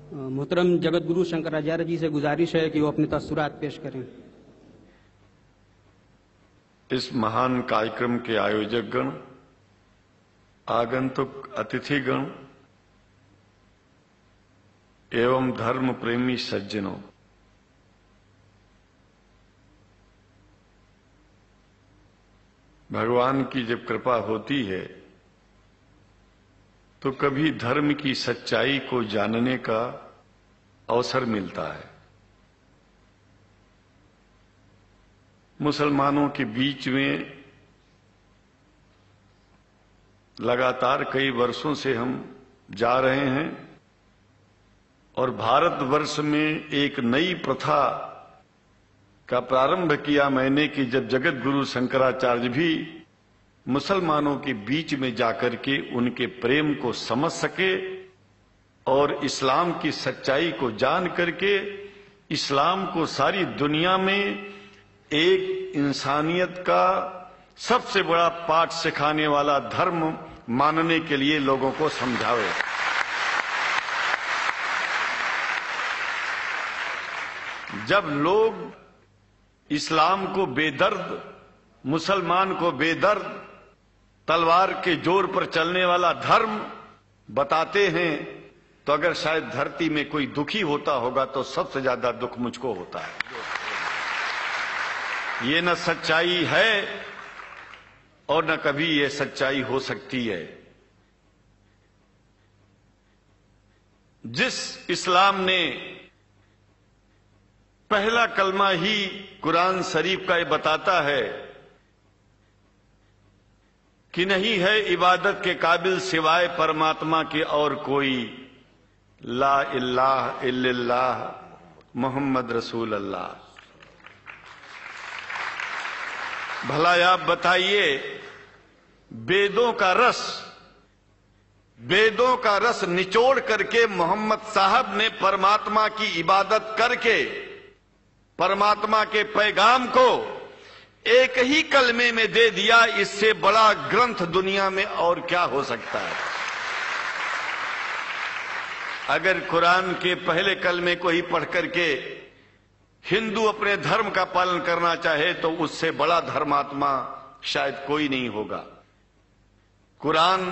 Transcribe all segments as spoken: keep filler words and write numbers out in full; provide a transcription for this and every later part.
मोहतरम जगत गुरु शंकराचार्य जी से गुजारिश है कि वो अपने तसुरात पेश करें। इस महान कार्यक्रम के आयोजक गण, आगंतुक अतिथिगण एवं धर्म प्रेमी सज्जनों, भगवान की जब कृपा होती है तो कभी धर्म की सच्चाई को जानने का अवसर मिलता है। मुसलमानों के बीच में लगातार कई वर्षों से हम जा रहे हैं और भारतवर्ष में एक नई प्रथा का प्रारंभ किया मैंने कि जब जगत गुरु शंकराचार्य भी मुसलमानों के बीच में जाकर के उनके प्रेम को समझ सके और इस्लाम की सच्चाई को जान करके इस्लाम को सारी दुनिया में एक इंसानियत का सबसे बड़ा पाठ सिखाने वाला धर्म मानने के लिए लोगों को समझावे। जब लोग इस्लाम को बेदर्द, मुसलमान को बेदर्द, तलवार के जोर पर चलने वाला धर्म बताते हैं तो अगर शायद धरती में कोई दुखी होता होगा तो सबसे ज्यादा दुख मुझको होता है। ये न सच्चाई है और न कभी ये सच्चाई हो सकती है। जिस इस्लाम ने पहला कलमा ही कुरान शरीफ का ये बताता है कि नहीं है इबादत के काबिल सिवाय परमात्मा के और कोई, ला इलाहा इल्लल्लाह मोहम्मद रसूल अल्लाह। भला आप बताइए, वेदों का रस वेदों का रस निचोड़ करके मोहम्मद साहब ने परमात्मा की इबादत करके परमात्मा के पैगाम को एक ही कलमे में दे दिया। इससे बड़ा ग्रंथ दुनिया में और क्या हो सकता है। अगर कुरान के पहले कलमे को ही पढ़ करके हिंदू अपने धर्म का पालन करना चाहे तो उससे बड़ा धर्मात्मा शायद कोई नहीं होगा। कुरान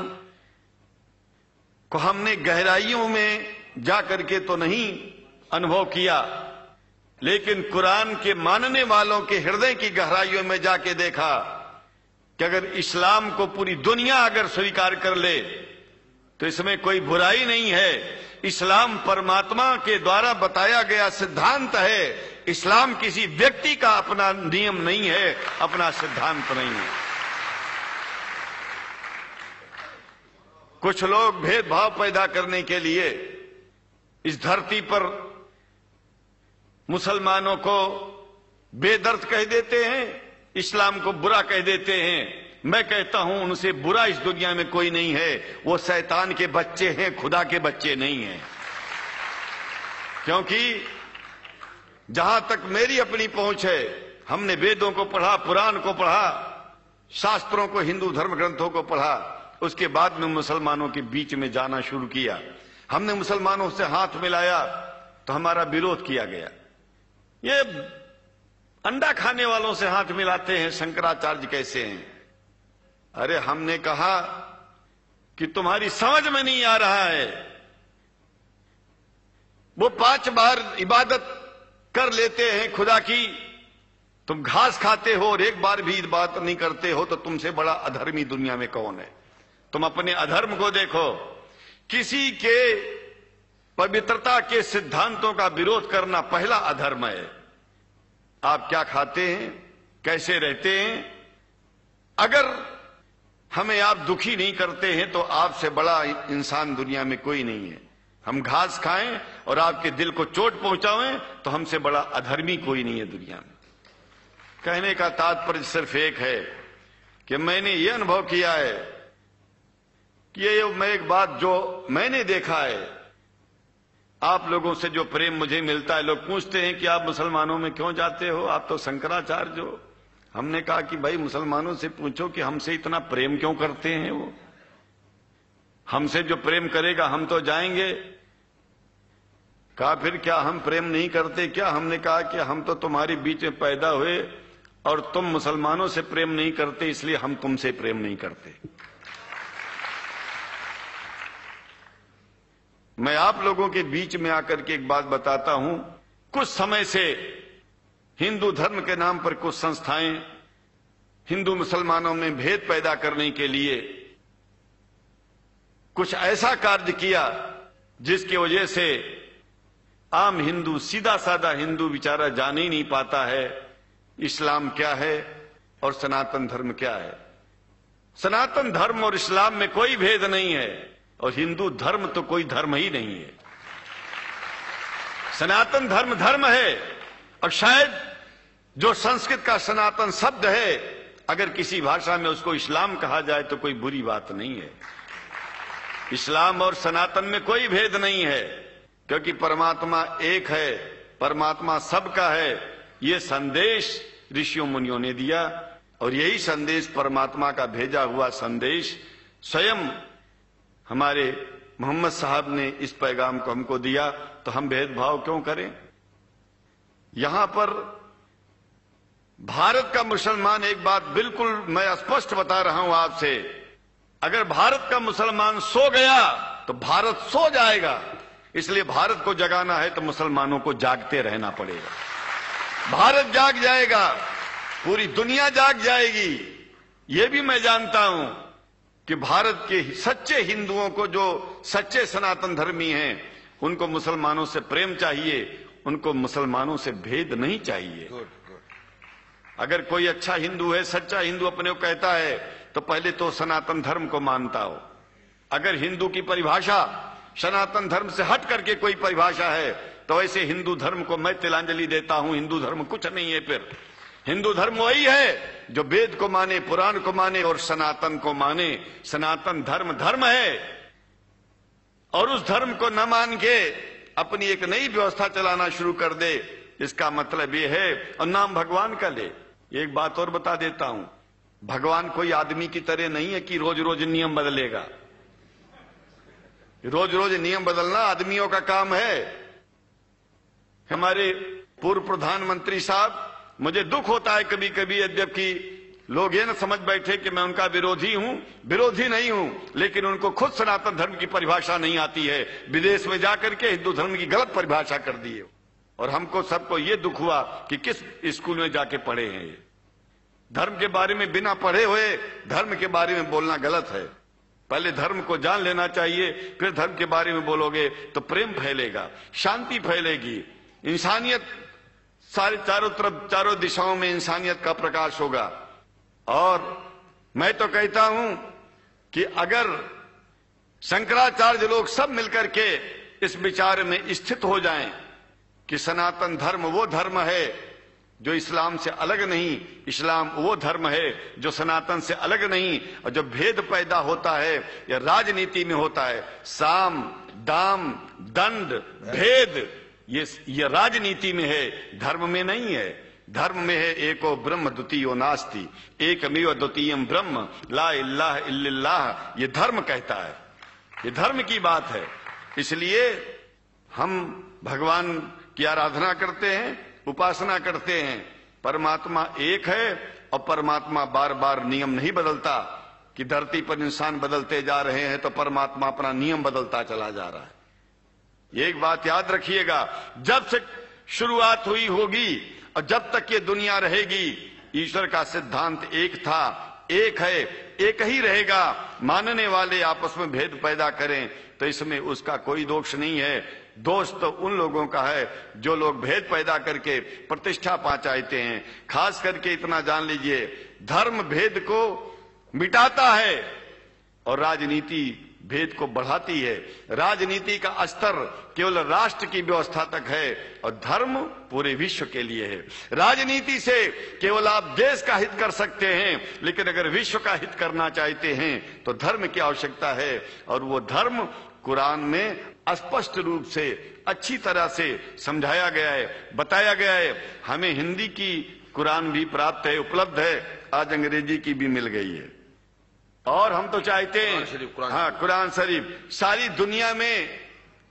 को हमने गहराइयों में जाकर के तो नहीं अनुभव किया, लेकिन कुरान के मानने वालों के हृदय की गहराइयों में जाके देखा कि अगर इस्लाम को पूरी दुनिया अगर स्वीकार कर ले तो इसमें कोई बुराई नहीं है। इस्लाम परमात्मा के द्वारा बताया गया सिद्धांत है। इस्लाम किसी व्यक्ति का अपना नियम नहीं है, अपना सिद्धांत नहीं है। कुछ लोग भेदभाव पैदा करने के लिए इस धरती पर मुसलमानों को बेदर्द कह देते हैं, इस्लाम को बुरा कह देते हैं। मैं कहता हूं उनसे बुरा इस दुनिया में कोई नहीं है। वो शैतान के बच्चे हैं, खुदा के बच्चे नहीं हैं। क्योंकि जहां तक मेरी अपनी पहुंच है, हमने वेदों को पढ़ा, पुराण को पढ़ा, शास्त्रों को, हिंदू धर्म ग्रंथों को पढ़ा। उसके बाद में मुसलमानों के बीच में जाना शुरू किया। हमने मुसलमानों से हाथ मिलाया तो हमारा विरोध किया गया। ये अंडा खाने वालों से हाथ मिलाते हैं, शंकराचार्य कैसे हैं। अरे हमने कहा कि तुम्हारी समझ में नहीं आ रहा है। वो पांच बार इबादत कर लेते हैं खुदा की, तुम घास खाते हो और एक बार भी इबादत नहीं करते हो, तो तुमसे बड़ा अधर्मी दुनिया में कौन है। तुम अपने अधर्म को देखो। किसी के पवित्रता के सिद्धांतों का विरोध करना पहला अधर्म है। आप क्या खाते हैं, कैसे रहते हैं, अगर हमें आप दुखी नहीं करते हैं तो आपसे बड़ा इंसान दुनिया में कोई नहीं है। हम घास खाएं और आपके दिल को चोट पहुंचाएं तो हमसे बड़ा अधर्मी कोई नहीं है दुनिया में। कहने का तात्पर्य सिर्फ एक है कि मैंने ये अनुभव किया है कि ये मैं एक बात जो मैंने देखा है, आप लोगों से जो प्रेम मुझे मिलता है, लोग पूछते हैं कि आप मुसलमानों में क्यों जाते हो, आप तो शंकराचार्य हो। हमने कहा कि भाई मुसलमानों से पूछो कि हमसे इतना प्रेम क्यों करते हैं। वो हमसे जो प्रेम करेगा हम तो जाएंगे। कहा फिर क्या हम प्रेम नहीं करते क्या? हमने कहा कि हम तो तुम्हारे बीच में पैदा हुए और तुम मुसलमानों से प्रेम नहीं करते, इसलिए हम तुमसे प्रेम नहीं करते। मैं आप लोगों के बीच में आकर के एक बात बताता हूं। कुछ समय से हिंदू धर्म के नाम पर कुछ संस्थाएं हिंदू मुसलमानों में भेद पैदा करने के लिए कुछ ऐसा कार्य किया जिसकी वजह से आम हिंदू, सीधा साधा हिंदू बेचारा जान ही नहीं पाता है इस्लाम क्या है और सनातन धर्म क्या है। सनातन धर्म और इस्लाम में कोई भेद नहीं है और हिंदू धर्म तो कोई धर्म ही नहीं है। सनातन धर्म धर्म है और शायद जो संस्कृत का सनातन शब्द है, अगर किसी भाषा में उसको इस्लाम कहा जाए तो कोई बुरी बात नहीं है। इस्लाम और सनातन में कोई भेद नहीं है, क्योंकि परमात्मा एक है, परमात्मा सबका है। ये संदेश ऋषियों मुनियों ने दिया और यही संदेश परमात्मा का भेजा हुआ संदेश स्वयं हमारे मोहम्मद साहब ने इस पैगाम को हमको दिया। तो हम भेदभाव क्यों करें? यहां पर भारत का मुसलमान, एक बात बिल्कुल मैं स्पष्ट बता रहा हूं आपसे, अगर भारत का मुसलमान सो गया तो भारत सो जाएगा। इसलिए भारत को जगाना है तो मुसलमानों को जागते रहना पड़ेगा। भारत जाग जाएगा, पूरी दुनिया जाग जाएगी। यह भी मैं जानता हूं कि भारत के सच्चे हिंदुओं को, जो सच्चे सनातन धर्मी हैं, उनको मुसलमानों से प्रेम चाहिए, उनको मुसलमानों से भेद नहीं चाहिए। good, good. अगर कोई अच्छा हिंदू है, सच्चा हिंदू अपने को कहता है, तो पहले तो सनातन धर्म को मानता हो। अगर हिंदू की परिभाषा सनातन धर्म से हट करके कोई परिभाषा है तो ऐसे हिंदू धर्म को मैं तिलांजलि देता हूं। हिंदू धर्म कुछ नहीं है। फिर हिंदू धर्म वही है जो वेद को माने, पुराण को माने और सनातन को माने। सनातन धर्म धर्म है और उस धर्म को न मान के अपनी एक नई व्यवस्था चलाना शुरू कर दे, इसका मतलब यह है, और नाम भगवान का ले। एक बात और बता देता हूं, भगवान कोई आदमी की तरह नहीं है कि रोज रोज नियम बदलेगा। रोज रोज नियम बदलना आदमियों का काम है। हमारे पूर्व प्रधानमंत्री साहब, मुझे दुख होता है कभी कभी, यद्यपि लोग ये न समझ बैठे कि मैं उनका विरोधी हूं। विरोधी नहीं हूं, लेकिन उनको खुद सनातन धर्म की परिभाषा नहीं आती है। विदेश में जाकर के हिंदू धर्म की गलत परिभाषा कर दी है और हमको सबको ये दुख हुआ कि किस स्कूल में जाके पढ़े हैं। ये धर्म के बारे में बिना पढ़े हुए धर्म के बारे में बोलना गलत है। पहले धर्म को जान लेना चाहिए, फिर धर्म के बारे में बोलोगे तो प्रेम फैलेगा, शांति फैलेगी, इंसानियत सारे चारों तरफ, चारों दिशाओं में इंसानियत का प्रकाश होगा। और मैं तो कहता हूं कि अगर शंकराचार्य लोग सब मिलकर के इस विचार में स्थित हो जाएं कि सनातन धर्म वो धर्म है जो इस्लाम से अलग नहीं, इस्लाम वो धर्म है जो सनातन से अलग नहीं, और जो भेद पैदा होता है या राजनीति में होता है, साम दाम दंड भेद, ये ये राजनीति में है, धर्म में नहीं है। धर्म में है एको ब्रह्म द्वितीयो नास्ति, एकमेव द्वितीयम ब्रह्म ला इलाहा इल्लल्लाह। ये धर्म कहता है, ये धर्म की बात है। इसलिए हम भगवान की आराधना करते हैं, उपासना करते हैं। परमात्मा एक है और परमात्मा बार बार नियम नहीं बदलता कि धरती पर इंसान बदलते जा रहे हैं तो परमात्मा अपना नियम बदलता चला जा रहा है। एक बात याद रखिएगा, जब से शुरुआत हुई होगी और जब तक ये दुनिया रहेगी, ईश्वर का सिद्धांत एक था, एक है, एक ही रहेगा। मानने वाले आपस में भेद पैदा करें तो इसमें उसका कोई दोष नहीं है। दोष तो उन लोगों का है जो लोग भेद पैदा करके प्रतिष्ठा पा चाहते हैं। खास करके इतना जान लीजिए, धर्म भेद को मिटाता है और राजनीति भेद को बढ़ाती है। राजनीति का स्तर केवल राष्ट्र की व्यवस्था तक है और धर्म पूरे विश्व के लिए है। राजनीति से केवल आप देश का हित कर सकते हैं, लेकिन अगर विश्व का हित करना चाहते हैं तो धर्म की आवश्यकता है। और वो धर्म कुरान में स्पष्ट रूप से अच्छी तरह से समझाया गया है, बताया गया है। हमें हिंदी की कुरान भी प्राप्त है, उपलब्ध है, आज अंग्रेजी की भी मिल गई है। और हम तो चाहते हैं, हाँ, कुरान शरीफ सारी दुनिया में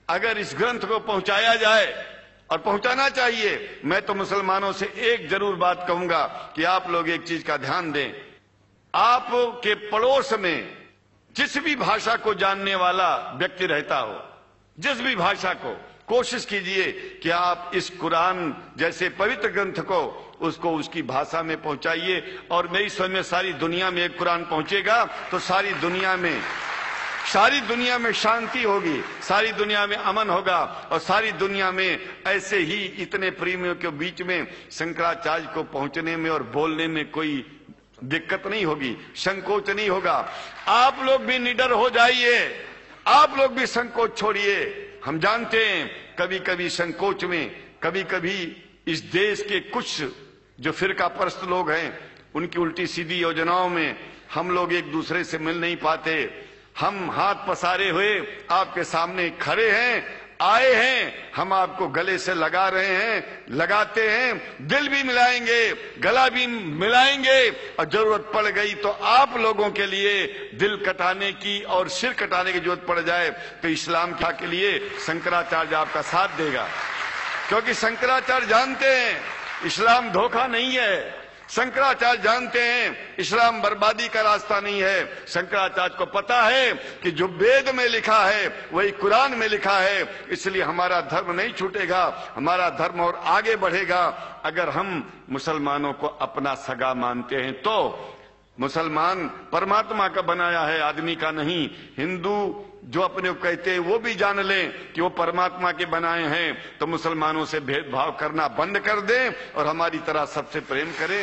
अगर इस ग्रंथ को पहुंचाया जाए, और पहुंचाना चाहिए, मैं तो मुसलमानों से एक जरूर बात कहूंगा कि आप लोग एक चीज का ध्यान दें। आपके पड़ोस में जिस भी भाषा को जानने वाला व्यक्ति रहता हो, जिस भी भाषा को, कोशिश कीजिए कि आप इस कुरान जैसे पवित्र ग्रंथ को उसको उसकी भाषा में पहुंचाइए। और मेरी समझ में सारी दुनिया में एक कुरान पहुंचेगा तो सारी दुनिया में सारी दुनिया में शांति होगी, सारी दुनिया में अमन होगा, और सारी दुनिया में ऐसे ही इतने प्रेमियों के बीच में शंकराचार्य को पहुंचने में और बोलने में कोई दिक्कत नहीं होगी, संकोच नहीं होगा। आप लोग भी निडर हो जाइए, आप लोग भी संकोच छोड़िए। हम जानते हैं कभी कभी संकोच में, कभी कभी इस देश के कुछ जो फिरका परस्त लोग हैं उनकी उल्टी सीधी योजनाओं में हम लोग एक दूसरे से मिल नहीं पाते। हम हाथ पसारे हुए आपके सामने खड़े हैं, आए हैं, हम आपको गले से लगा रहे हैं, लगाते हैं, दिल भी मिलाएंगे, गला भी मिलाएंगे, और जरूरत पड़ गई तो आप लोगों के लिए दिल कटाने की और सिर कटाने की जरूरत पड़ जाए तो इस्लाम के लिए शंकराचार्य आपका साथ देगा। क्योंकि शंकराचार्य जानते हैं इस्लाम धोखा नहीं है, शंकराचार्य जानते हैं इस्लाम बर्बादी का रास्ता नहीं है। शंकराचार्य को पता है कि जो वेद में लिखा है वही कुरान में लिखा है, इसलिए हमारा धर्म नहीं छूटेगा, हमारा धर्म और आगे बढ़ेगा। अगर हम मुसलमानों को अपना सगा मानते हैं तो मुसलमान परमात्मा का बनाया है, आदमी का नहीं। हिंदू जो अपने को कहते हैं वो भी जान लें कि वो परमात्मा के बनाए हैं, तो मुसलमानों से भेदभाव करना बंद कर दें और हमारी तरह सबसे प्रेम करें।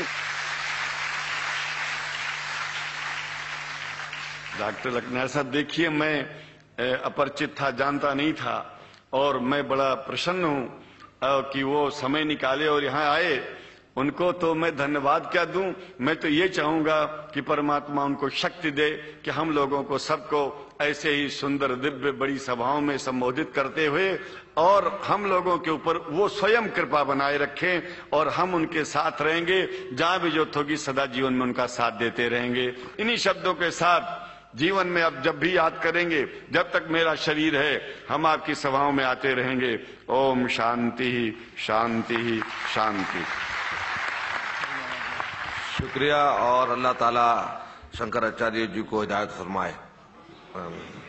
डॉक्टर लखनऊ साहब, देखिए मैं अपरिचित था, जानता नहीं था, और मैं बड़ा प्रसन्न हूं कि वो समय निकाले और यहाँ आए। उनको तो मैं धन्यवाद क्या दूं, मैं तो ये चाहूंगा कि परमात्मा उनको शक्ति दे कि हम लोगों को सबको ऐसे ही सुंदर दिव्य बड़ी सभाओं में संबोधित करते हुए और हम लोगों के ऊपर वो स्वयं कृपा बनाए रखें और हम उनके साथ रहेंगे, जहां भी जरूरत होगी सदा जीवन में उनका साथ देते रहेंगे। इन्हीं शब्दों के साथ जीवन में अब जब भी याद करेंगे, जब तक मेरा शरीर है हम आपकी सभाओं में आते रहेंगे। ओम शांति शांति शांति। शुक्रिया, और अल्लाह ताला शंकराचार्य जी को हिदायत फरमाए।